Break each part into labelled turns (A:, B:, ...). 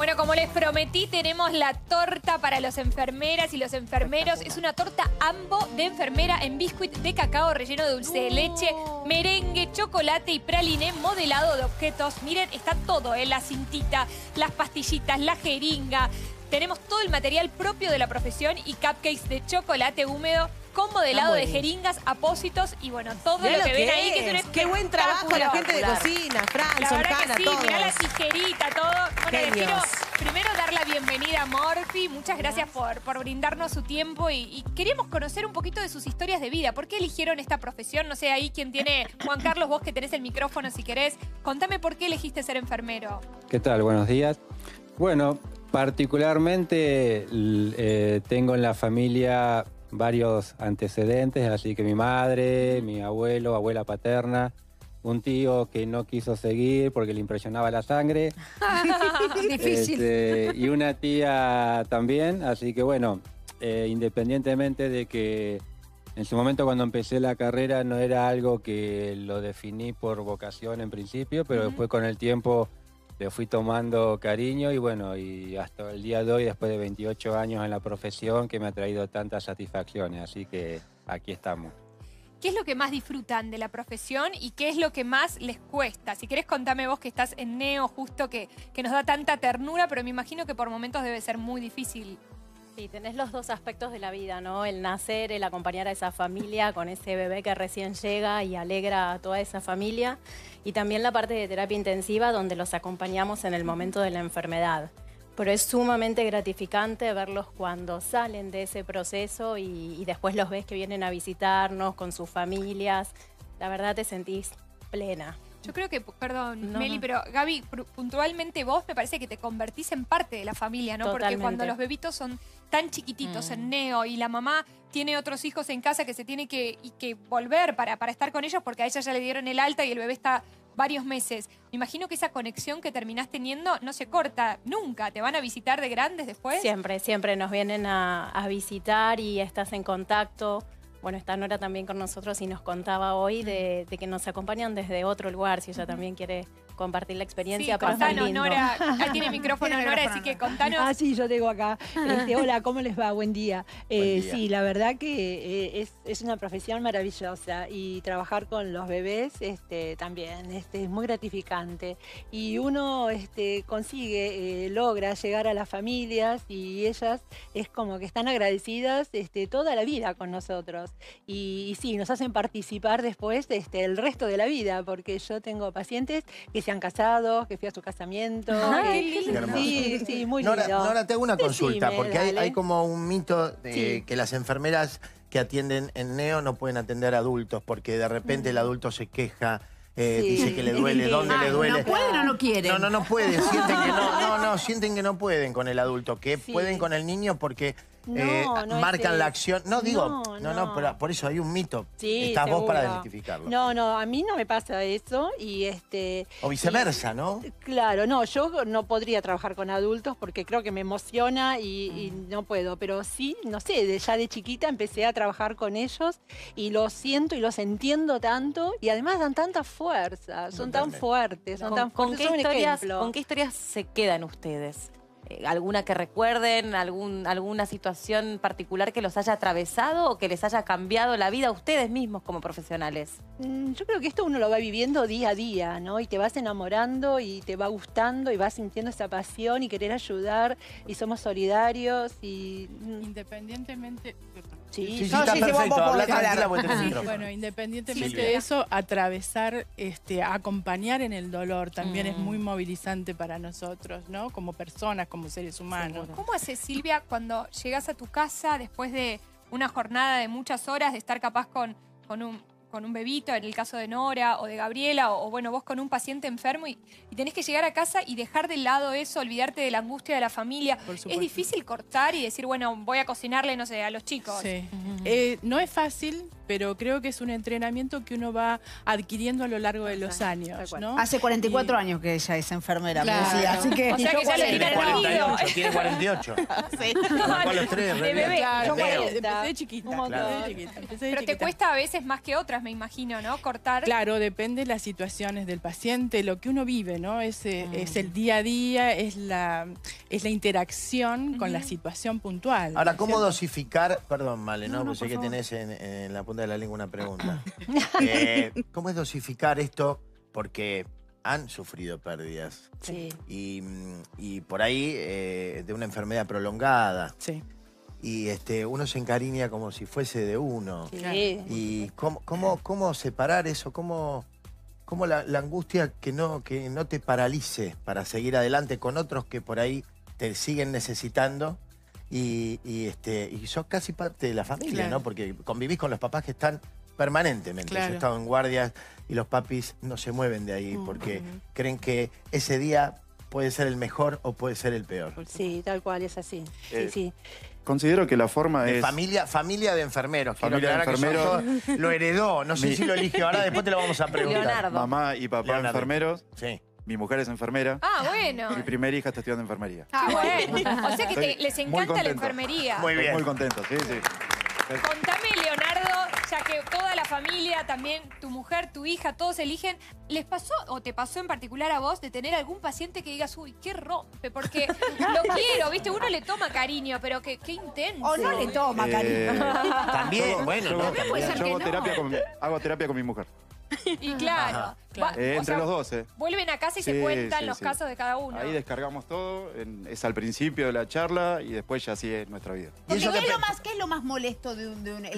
A: Bueno, como les prometí, tenemos la torta para las enfermeras y los enfermeros. Es una torta Ambo de enfermera en biscuit de cacao relleno de dulce de leche, merengue, chocolate y praliné modelado de objetos. Miren, está todo, la cintita, las pastillitas, la jeringa. Tenemos todo el material propio de la profesión y cupcakes de chocolate húmedo con modelado de jeringas, apósitos y bueno, todo lo que ven ahí. Que es un
B: qué buen trabajo la gente de cocina, Fran,
A: la verdad
B: Solcana,
A: que sí,
B: todos.
A: mirá la tijerita, todo. Bueno, les quiero primero dar la bienvenida a Morphy. Muchas gracias por brindarnos su tiempo y queríamos conocer un poquito de sus historias de vida. ¿Por qué eligieron esta profesión? No sé, ahí quien tiene, Juan Carlos, vos que tenés el micrófono si querés. Contame por qué elegiste ser enfermero.
C: ¿Qué tal? Buenos días. Bueno, particularmente tengo en la familia varios antecedentes, así que mi madre, mi abuelo, abuela paterna, un tío que no quiso seguir porque le impresionaba la sangre.
B: Difícil.
C: Y una tía también, así que bueno, independientemente de que en su momento cuando empecé la carrera no era algo que lo definí por vocación en principio, pero después con el tiempo le fui tomando cariño y bueno, y hasta el día de hoy, después de 28 años en la profesión, que me ha traído tantas satisfacciones, así que aquí estamos.
A: ¿Qué es lo que más disfrutan de la profesión y qué es lo que más les cuesta? Si querés contame vos que estás en Neo justo, que nos da tanta ternura, pero me imagino que por momentos debe ser muy difícil.
D: Sí, tenés los dos aspectos de la vida, ¿no? El nacer, el acompañar a esa familia con ese bebé que recién llega y alegra a toda esa familia. Y también la parte de terapia intensiva donde los acompañamos en el momento de la enfermedad. Pero es sumamente gratificante verlos cuando salen de ese proceso y después los ves que vienen a visitarnos con sus familias. La verdad te sentís plena.
A: Yo creo que, perdón, Meli, pero Gaby, puntualmente vos me parece que te convertís en parte de la familia, ¿no?
D: Totalmente.
A: Porque cuando los bebitos son tan chiquititos en Neo y la mamá tiene otros hijos en casa que se tiene que volver para estar con ellos porque a ella ya le dieron el alta y el bebé está varios meses. Me imagino que esa conexión que terminás teniendo no se corta nunca. ¿Te van a visitar de grandes después?
D: Siempre, siempre nos vienen a visitar y estás en contacto. Bueno, está Nora también con nosotros y nos contaba hoy de que nos acompañan desde otro lugar, si ella también quiere compartir la experiencia.
A: Sí, contanos, Nora. Ahí tiene el micrófono Nora, así que contanos.
E: Ah, sí, yo tengo acá. Hola, ¿cómo les va? Buen día.
C: Buen día.
E: Sí, la verdad que es una profesión maravillosa y trabajar con los bebés también es muy gratificante. Y uno consigue, logra llegar a las familias y ellas es como que están agradecidas toda la vida con nosotros. Y sí, nos hacen participar después el resto de la vida, porque yo tengo pacientes que se han casado, que fui a su casamiento.
A: Qué lindo.
E: Sí, muy lindo.
F: Nora, te hago una consulta,
E: Decime,
F: porque hay
E: dale.
F: como un mito de
E: Sí.
F: que las enfermeras que atienden en Neo no pueden atender adultos, porque de repente el adulto se queja, dice que le duele, ¿dónde le duele?
B: ¿No pueden o no quieren?
F: No pueden, sienten que no pueden con el adulto, que pueden con el niño porque
E: No
F: marcan
E: es
F: la acción. No, digo,
E: No.
F: pero por eso hay un mito.
E: Sí,
F: Estás vos para
E: seguro.
F: identificarlo.
E: No, a mí no me pasa eso y
F: O viceversa, ¿no?
E: Claro, no, yo no podría trabajar con adultos porque creo que me emociona y no puedo, pero sí, no sé, ya de chiquita empecé a trabajar con ellos y los siento y los entiendo tanto y además dan tanta fuerza, son tan
F: Totalmente.
E: fuertes, son tan
G: ¿Con
E: fuertes,
G: qué
E: son un
G: historias,
E: ejemplo.
G: ¿con qué historias se quedan ustedes? ¿Alguna que recuerden? ¿Alguna situación particular que los haya atravesado o que les haya cambiado la vida a ustedes mismos como profesionales?
E: Yo creo que esto uno lo va viviendo día a día, ¿no? Y te vas enamorando y te va gustando y vas sintiendo esa pasión y querer ayudar y somos solidarios y...
H: Independientemente...
F: Sí,
B: No,
F: está
B: sí, vos
F: perfecto.
B: podés
F: Habla
B: hablar.
F: tranquila porque tenés el micrófono.
H: Bueno, independientemente
F: Silvia.
H: de eso, atravesar, acompañar en el dolor también es muy movilizante para nosotros, ¿no? Como personas, como seres humanos.
A: ¿Cómo haces, Silvia, cuando llegas a tu casa después de una jornada de muchas horas de estar capaz con un bebito, en el caso de Nora o de Gabriela, o bueno, vos con un paciente enfermo y tenés que llegar a casa y dejar de lado eso, olvidarte de la angustia de la familia?
H: Por
A: ¿Es
H: supuesto.
A: difícil cortar y decir, bueno, voy a cocinarle, no sé, a los chicos?
H: Sí. No es fácil, pero creo que es un entrenamiento que uno va adquiriendo a lo largo de los años, ¿no?
B: Hace 44 años que ella es enfermera, me
H: Claro.
B: decía, así que...
A: O sea que ya le tiene
F: 48, tiene 48.
B: Sí.
F: Con los tres,
A: de bebé.
H: Claro,
F: Veo.
H: empecé de chiquita.
E: Un montón.
H: Empecé de chiquita, empecé de
A: Pero te
H: chiquita.
A: cuesta a veces más que otras, me imagino, ¿no? Cortar.
H: Claro, depende de las situaciones del paciente, lo que uno vive, ¿no? Es el día a día, es la interacción con la situación puntual.
F: Ahora,
H: ¿no es
F: ¿cómo
H: cierto?
F: dosificar? Perdón, Male, ¿no?
B: No,
F: Porque sé
B: por
F: que
B: favor.
F: tenés en la punta de la lengua una pregunta. ¿Cómo es dosificar esto? Porque han sufrido pérdidas.
E: Sí.
F: Y por ahí de una enfermedad prolongada.
H: Sí.
F: Y uno se encariña como si fuese de uno.
E: Sí.
F: ¿Y cómo separar eso? ¿Cómo la angustia que no te paralice para seguir adelante con otros que por ahí te siguen necesitando? Y sos casi parte de la familia,
H: Claro.
F: ¿no? Porque convivís con los papás que están permanentemente.
H: Claro.
F: Yo he estado en guardias y los papis no se mueven de ahí porque creen que ese día puede ser el mejor o puede ser el peor.
E: Sí, tal cual, es así.
I: Eh,
E: Sí, sí.
I: Considero que la forma
F: De
I: es...
F: familia de enfermeros. Quiero
I: Familia de
F: aclarar que son
I: enfermeros.
F: todos- lo heredó. No sé si lo eligió ahora, después te lo vamos a preguntar.
G: Leonardo.
I: Mamá y papá
F: Leonardo.
I: enfermeros.
F: Sí.
I: Mi mujer es enfermera.
A: Ah, bueno.
I: Mi primera hija está estudiando enfermería.
A: Ah, bueno. O sea que
I: Estoy
A: les
I: muy
A: encanta la
I: contento.
A: enfermería.
F: Muy
I: Estoy
F: bien.
I: muy contento, sí, sí.
A: Contame, Leonardo, ya que toda la familia, también tu mujer, tu hija, todos eligen, ¿les pasó o te pasó en particular a vos de tener algún paciente que digas, uy, qué rompe? Porque lo quiero, ¿viste? Uno le toma cariño, pero qué intenso.
B: O no le toma, cariño.
F: También, bueno,
I: yo,
F: ¿no?
I: yo
F: También.
B: ser que
I: hago,
B: no.
I: hago terapia con mi mujer.
A: Y claro.
H: Claro.
A: O
I: Entre
A: sea,
I: los dos,
A: vuelven a casa y se
I: Sí,
A: cuentan
I: sí,
A: los
I: sí.
A: casos de cada uno.
I: Ahí descargamos todo, es al principio de la charla y después ya sigue nuestra vida.
F: ¿Y
B: Porque
F: eso
B: ¿qué
F: qué
B: es lo más molesto de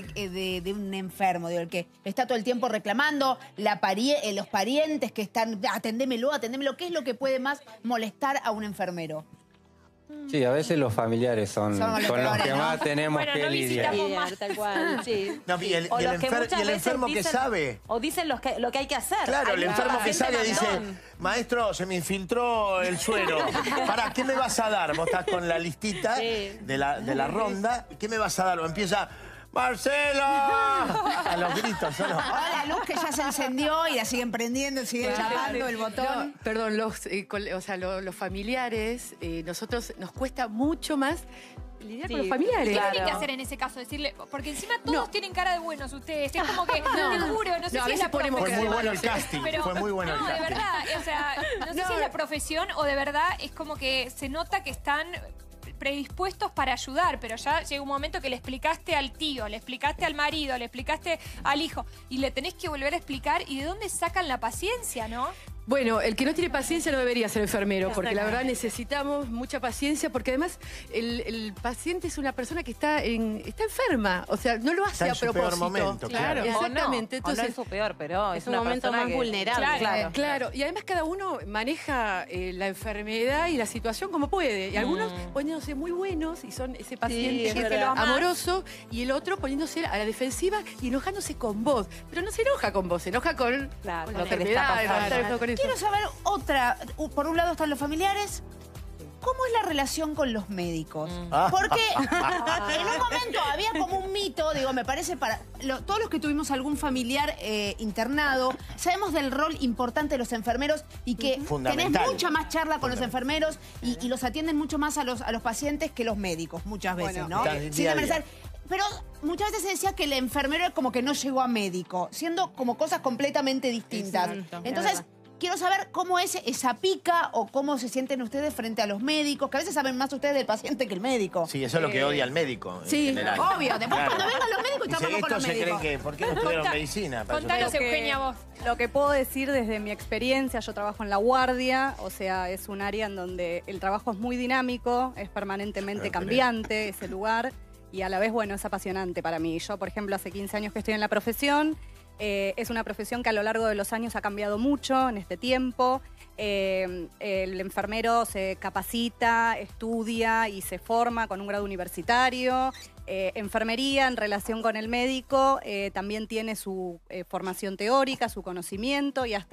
B: un enfermo? Digo, el que está todo el tiempo reclamando, los parientes que están, atendémelo. ¿Qué es lo que puede más molestar a un enfermero?
C: Sí, a veces los familiares son
B: Son los
C: con los
B: peores,
C: que
B: ¿no?
C: más tenemos
A: Bueno,
C: que
A: no
C: lidiar.
A: visitamos
E: Bien, tal cual, sí.
F: No, y el,
G: O
F: y el
G: los que
F: enfer-
G: muchas
F: y el
G: veces
F: enfermo que
G: dicen-
F: sabe.
G: O dicen lo que hay que hacer.
F: Claro,
G: Hay
F: el enfermo que
G: paciente
F: sabe dice,
G: mandón.
F: maestro, se me infiltró el suero. Pará, ¿qué me vas a dar? Vos estás con la listita
E: Sí.
F: de la ronda. ¿Qué me vas a dar? O empieza, ¡Marcela! A los gritos, ¿o no?
B: Ahora la luz que ya se encendió y la siguen prendiendo, siguen llamando el botón.
J: No, perdón, los familiares, nosotros nos cuesta mucho más lidiar con los familiares.
A: ¿Qué
G: Claro.
A: tienen que hacer en ese caso? Decirle, porque encima todos tienen cara de buenos ustedes. Es como que, te juro, no sé
J: No, a
A: si es la
J: veces ponemos
F: Fue
A: profesión.
F: muy bueno el casting,
A: Pero,
F: fue muy bueno el
A: no, de
F: casting.
A: verdad, o sea, no sé si es la profesión o de verdad es como que se nota que están predispuestos para ayudar, pero ya llega un momento que le explicaste al tío, le explicaste al marido, le explicaste al hijo y le tenés que volver a explicar y de dónde sacan la paciencia, ¿no?
J: Bueno, el que no tiene paciencia no debería ser enfermero, porque la verdad necesitamos mucha paciencia, porque además el paciente es una persona que está enferma, o sea, no lo hace
F: Está en
J: a
F: su peor
J: propósito.
F: momento, claro.
J: Exactamente.
G: O no
J: Entonces,
G: es su peor, pero
D: Es
G: es
D: un
G: una
D: momento
G: persona
D: más
G: que-
D: vulnerable.
J: Claro, y además cada uno maneja la enfermedad y la situación como puede. Y algunos poniéndose muy buenos y son ese paciente
E: es verdad.
J: amoroso, y el otro poniéndose a la defensiva y enojándose con vos. Pero no se enoja con vos, se enoja con,
E: Claro.
J: con
G: Lo
J: la
G: que le está
J: enfermedad.
G: pasando.
J: está enojado con eso.
B: Quiero saber otra. Por un lado están los familiares. ¿Cómo es la relación con los médicos? Porque en un momento había como un mito, digo, me parece todos los que tuvimos algún familiar internado, sabemos del rol importante de los enfermeros y que tenés
F: Fundamental.
B: mucha más charla con los enfermeros y los atienden mucho más a los pacientes que los médicos, muchas veces, ¿no?
F: Estás
B: Sin
F: día a día.
B: desmerecer. Pero muchas veces se decía que el enfermero como que no llegó a médico, siendo como cosas completamente distintas.
H: Exacto.
B: Entonces, quiero saber cómo es esa pica o cómo se sienten ustedes frente a los médicos, que a veces saben más ustedes del paciente que el médico.
F: Sí, eso es lo que odia el médico. en
B: Sí,
F: general.
B: obvio. Después
F: Claro.
B: cuando vengan los médicos,
F: Dice,
B: charlamos con
F: estos
B: los
F: se creen
B: médicos.
F: que, ¿por qué no estudiaron medicina? Para eso
A: Contanos,
F: tengo-
A: Eugenia, vos.
K: Lo que puedo decir desde mi experiencia, yo trabajo en la guardia, o sea, es un área en donde el trabajo es muy dinámico, es permanentemente cambiante ese lugar y a la vez, bueno, es apasionante para mí. Yo, por ejemplo, hace 15 años que estoy en la profesión, es una profesión que a lo largo de los años ha cambiado mucho en este tiempo. El enfermero se capacita, estudia y se forma con un grado universitario. Enfermería en relación con el médico también tiene su formación teórica, su conocimiento y hasta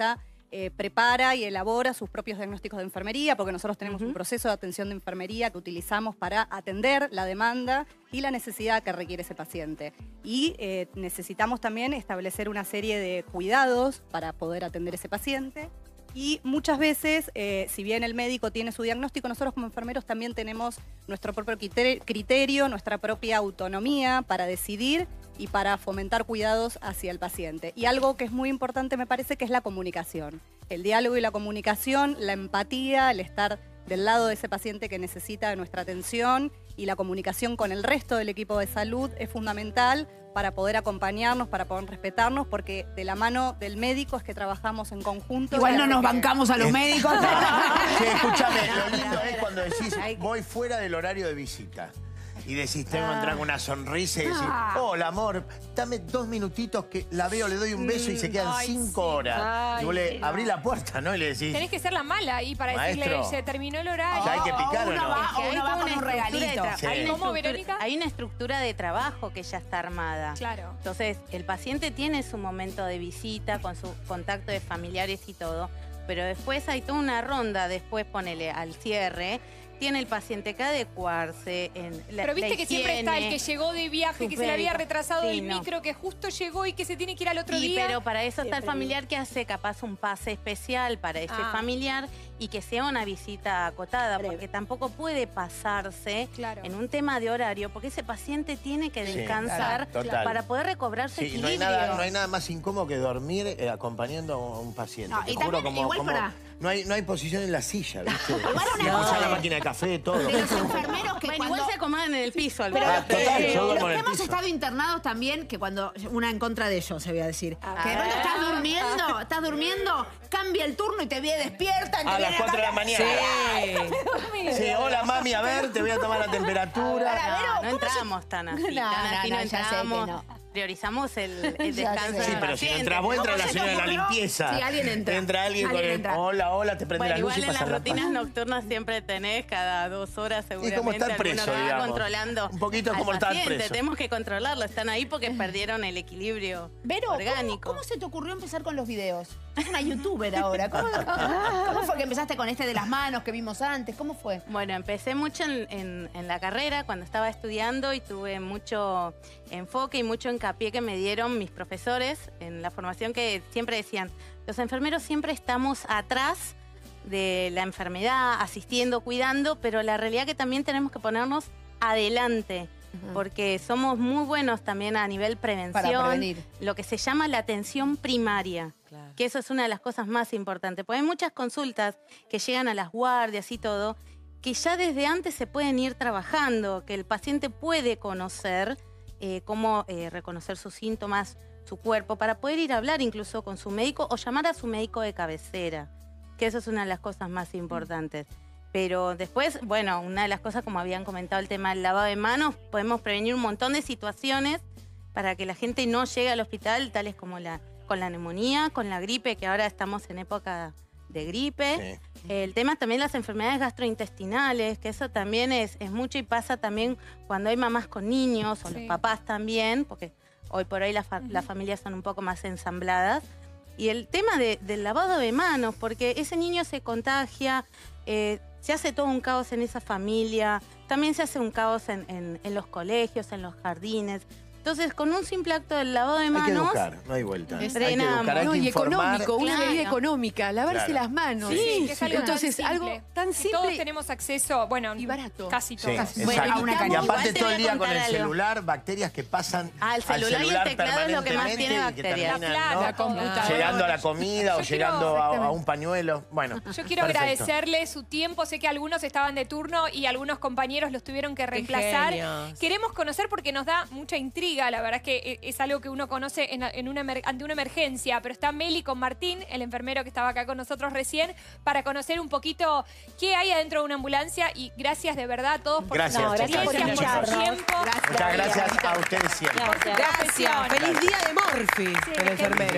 K: prepara y elabora sus propios diagnósticos de enfermería, porque nosotros tenemos un proceso de atención de enfermería que utilizamos para atender la demanda y la necesidad que requiere ese paciente. Y necesitamos también establecer una serie de cuidados para poder atender ese paciente. Y muchas veces, si bien el médico tiene su diagnóstico, nosotros como enfermeros también tenemos nuestro propio criterio, nuestra propia autonomía para decidir y para fomentar cuidados hacia el paciente. Y algo que es muy importante me parece que es la comunicación. El diálogo y la comunicación, la empatía, el estar del lado de ese paciente que necesita de nuestra atención y la comunicación con el resto del equipo de salud es fundamental para poder acompañarnos, para poder respetarnos, porque de la mano del médico es que trabajamos en conjunto.
B: Igual no nos bancamos a los médicos.
F: Sí, escúchame, lo lindo es cuando decís, voy fuera del horario de visita. Y decís, tengo que entrar con una sonrisa y decís, hola amor, dame 2 minutitos que la veo, le doy un beso y se quedan 5 horas. Y vos le abrís la puerta, ¿no? Y le decís...
A: Tenés que ser la mala ahí para decirle, se terminó el horario.
F: Ya hay que picar, ¿o no?
B: Uno va con un regalito.
A: ¿Cómo, Verónica?
L: Hay una estructura de trabajo que ya está armada.
A: Claro.
L: Entonces, el paciente tiene su momento de visita con su contacto de familiares y todo, pero después hay toda una ronda, después ponele al cierre, tiene el paciente que adecuarse en
A: Pero viste que siempre está el que llegó de viaje, que se le había retrasado el
L: no.
A: micro, que justo llegó y que se tiene que ir al otro
L: Y
A: día.
L: pero para eso está el familiar que hace capaz un pase especial para ese familiar y que sea una visita acotada, porque tampoco puede pasarse en un tema de horario, porque ese paciente tiene que descansar para poder recobrar su equilibrio.
F: No hay nada más incómodo que dormir acompañando a un paciente.
B: No, y también,
F: no hay posición en la silla, ¿viste?
B: Igual
F: la máquina de café, todo.
B: De los enfermeros que
L: bueno, igual se acomodan en el piso.
B: Pero
F: total, yo duermo
B: los
F: en
B: que
F: el
B: hemos
F: piso.
B: estado internados también, que cuando una en contra de ellos, se voy a decir. Que de pronto estás durmiendo, cambia el turno y te viene despierta.
F: A las 4 de la mañana. Sí, hola mami, a ver, te voy a tomar la temperatura.
L: No entramos tan así, tan así no entramos. Priorizamos el descanso.
F: Sí, pero si no entras vos, entra la señora de la limpieza.
B: Sí, alguien entra.
F: Entra alguien con el hola, te prende la luz y
L: igual
F: pasa
L: en
F: la
L: las rutinas nocturnas siempre tenés cada 2 horas seguramente.
F: Es como estar preso,
L: alguno que va
F: digamos.
L: controlando.
F: Un poquito como
L: al
F: estar
L: paciente.
F: preso.
L: Tenemos que controlarlo, están ahí porque perdieron el equilibrio orgánico.
B: ¿Cómo se te ocurrió empezar con los videos? Es una youtuber ahora. ¿Cómo fue que empezaste con este de las manos que vimos antes? ¿Cómo fue?
L: Bueno, empecé mucho en la carrera cuando estaba estudiando y tuve mucho enfoque y mucho hincapié que me dieron mis profesores en la formación, que siempre decían, los enfermeros siempre estamos atrás de la enfermedad, asistiendo, cuidando, pero la realidad es que también tenemos que ponernos adelante, porque somos muy buenos también a nivel prevención,
B: para prevenir.
L: Lo que se llama la atención primaria, que eso es una de las cosas más importantes, porque hay muchas consultas que llegan a las guardias y todo, que ya desde antes se pueden ir trabajando, que el paciente puede conocer cómo reconocer sus síntomas, su cuerpo, para poder ir a hablar incluso con su médico o llamar a su médico de cabecera, que eso es una de las cosas más importantes. Pero después, bueno, una de las cosas, como habían comentado, el tema del lavado de manos, podemos prevenir un montón de situaciones para que la gente no llegue al hospital, tales como con la neumonía, con la gripe, que ahora estamos en época de gripe. Sí. El tema también las enfermedades gastrointestinales, que eso también es mucho y pasa también cuando hay mamás con niños o los papás también, porque hoy por hoy las familias son un poco más ensambladas. Y el tema del lavado de manos, porque ese niño se contagia, se hace todo un caos en esa familia, también se hace un caos en los colegios, en los jardines. Entonces, con un simple acto del lavado de manos...
F: Hay que educar, no hay vuelta.
L: Hay
F: que educar, hay que
J: y
F: informar.
J: económico, una medida económica, lavarse las manos.
A: Sí, que es algo
J: entonces,
A: tan simple.
J: algo tan simple.
A: Todos tenemos acceso, bueno,
J: y barato.
A: Casi todos.
F: Sí,
A: Bueno,
F: y aparte todo el día con el celular, bacterias que pasan
L: al celular y el teclado es lo que más tiene bacterias.
A: La computadora.
F: Llegando a la comida o llegando a un pañuelo. Bueno,
A: yo quiero agradecerle su tiempo. Sé que algunos estaban de turno y algunos compañeros los tuvieron que reemplazar. Queremos conocer porque nos da mucha intriga. La verdad es que es algo que uno conoce ante una emergencia. Pero está Meli con Martín, el enfermero que estaba acá con nosotros recién, para conocer un poquito qué hay adentro de una ambulancia. Y gracias de verdad a todos por su experiencia, por su tiempo.
F: Muchas gracias a ustedes siempre.
J: Gracias. Feliz día de Morphy, el enfermero.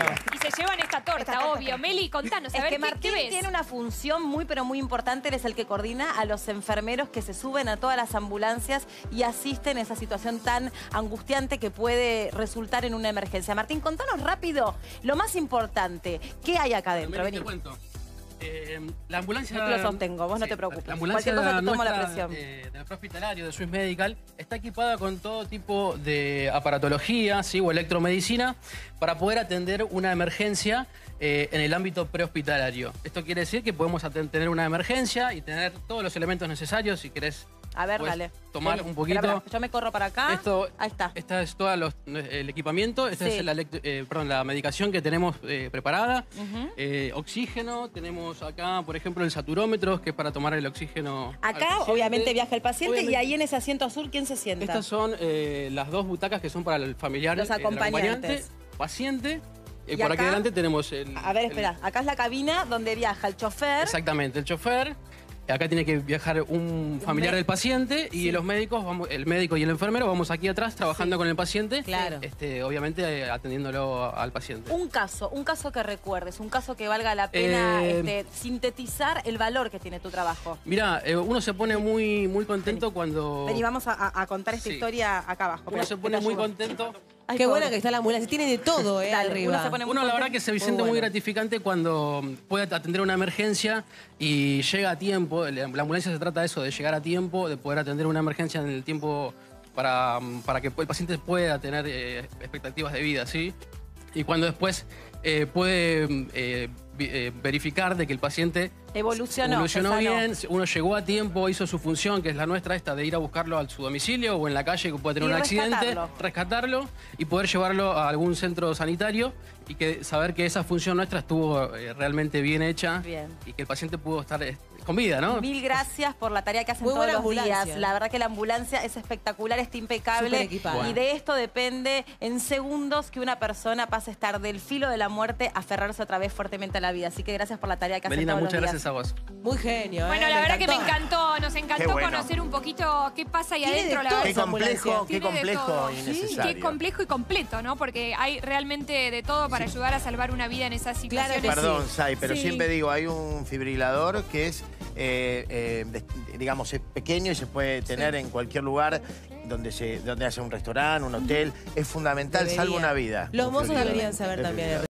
A: se llevan esta torta, obvio. Meli, contanos, a
G: Es
A: ver,
G: que
A: ¿qué
G: Martín
A: ves?
G: tiene una función muy, pero muy importante. Él es el que coordina a los enfermeros que se suben a todas las ambulancias y asisten en esa situación tan angustiante que puede resultar en una emergencia. Martín, contanos rápido lo más importante. ¿Qué hay acá adentro? Vení.
M: Te cuento. La ambulancia...
G: Yo te lo sostengo, vos no te preocupes.
M: La ambulancia
G: Cualquier cosa te tomo la
M: nuestra,
G: presión.
M: del hospitalario de Swiss Medical está equipada con todo tipo de aparatología, ¿sí? O electromedicina para poder atender una emergencia en el ámbito prehospitalario. Esto quiere decir que podemos tener una emergencia y tener todos los elementos necesarios. Si querés,
G: a ver,
M: puedes
G: dale.
M: tomar
G: Vení,
M: un poquito.
G: espera, yo me corro para acá. Ahí está.
M: Esta es todo el equipamiento, esta
G: Sí.
M: es la medicación que tenemos preparada. Oxígeno, tenemos acá, por ejemplo, el saturómetro, que es para tomar el oxígeno.
G: Acá, obviamente, viaja el paciente y ahí en ese asiento azul, ¿quién se sienta?
M: Estas son las dos butacas que son para el familiar,
G: Los acompañantes.
M: paciente.
G: Y
M: Por
G: acá,
M: aquí adelante tenemos el...
G: A ver, espera. Acá es la cabina donde viaja el chofer.
M: Exactamente, el chofer. Acá tiene que viajar un familiar del paciente y los médicos, el médico y el enfermero, vamos aquí atrás trabajando con el paciente.
G: Claro.
M: Obviamente atendiéndolo al paciente.
G: Un caso que recuerdes, un caso que valga la pena sintetizar el valor que tiene tu trabajo.
M: Mirá, uno se pone muy, muy contento cuando...
G: Vení, vamos a contar esta historia acá abajo.
M: Uno se pone muy contento.
G: Ay,
N: Qué
G: pobre.
N: buena que está la ambulancia. Tiene de todo,
G: Dale,
N: arriba.
G: uno se pone muy
M: Uno la verdad
G: contento.
M: que se siente muy gratificante cuando puede atender una emergencia y llega a tiempo. La ambulancia se trata de eso, de llegar a tiempo, de poder atender una emergencia en el tiempo para que el paciente pueda tener expectativas de vida, ¿sí? Y cuando después puede verificar de que el paciente evolucionó bien, uno llegó a tiempo, hizo su función, que es la nuestra esta, de ir a buscarlo a su domicilio o en la calle que puede tener
G: Y
M: un accidente,
G: rescatarlo.
M: rescatarlo y poder llevarlo a algún centro sanitario y saber que esa función nuestra estuvo realmente bien hecha.
G: Bien.
M: Y que el paciente pudo estar con vida, ¿no?
G: Mil gracias por la tarea que hacen
N: Muy
G: todos
N: buena
G: los días.
N: ambulancia.
G: La verdad que la ambulancia es espectacular, está impecable.
N: Súper equipada.
G: Y de esto depende en segundos que una persona pase a estar del filo de la muerte a aferrarse otra vez fuertemente a la vida. Así que gracias por la tarea que hacen
M: Melina,
G: todos
M: muchas
G: los
M: gracias a vos.
N: Muy genio,
A: Bueno, la verdad que me encantó, nos encantó
F: Qué bueno.
A: conocer un poquito qué pasa ahí
N: Tiene
A: adentro.
N: de
A: La
N: todo
A: verdad.
F: Qué complejo, qué
A: Tiene de
F: complejo
A: todo.
F: y
A: Sí,
F: necesario.
A: qué complejo y completo, ¿no? Porque hay realmente de todo para ayudar a salvar una vida en esas situaciones.
F: Perdón, Sai, pero
A: Sí.
F: siempre digo, hay un fibrilador que es, digamos, es pequeño y se puede tener en cualquier lugar donde haya un restaurante, un hotel. Es fundamental,
N: Debería.
F: salva una vida.
N: Los
F: Un
N: mozos
F: fibrilador.
N: deberían saber también.